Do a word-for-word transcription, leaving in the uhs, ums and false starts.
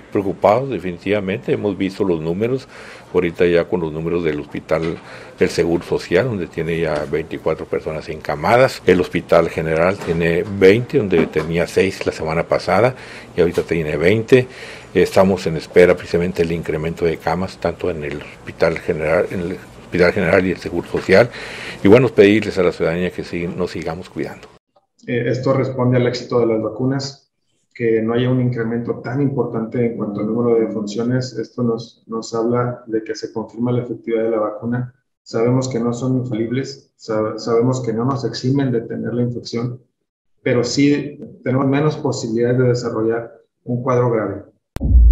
Preocupados, definitivamente. Hemos visto los números, ahorita ya con los números del hospital del Seguro Social, donde tiene ya veinticuatro personas encamadas. El Hospital General tiene veinte, donde tenía seis la semana pasada y ahorita tiene veinte. Estamos en espera precisamente del incremento de camas, tanto en el Hospital General, en el Hospital General y el Seguro Social. Y bueno, pedirles a la ciudadanía que sí, nos sigamos cuidando. Eh, esto responde al éxito de las vacunas, que no haya un incremento tan importante en cuanto al número de defunciones. Esto nos, nos habla de que se confirma la efectividad de la vacuna. Sabemos que no son infalibles, sab sabemos que no nos eximen de tener la infección, pero sí tenemos menos posibilidades de desarrollar un cuadro grave.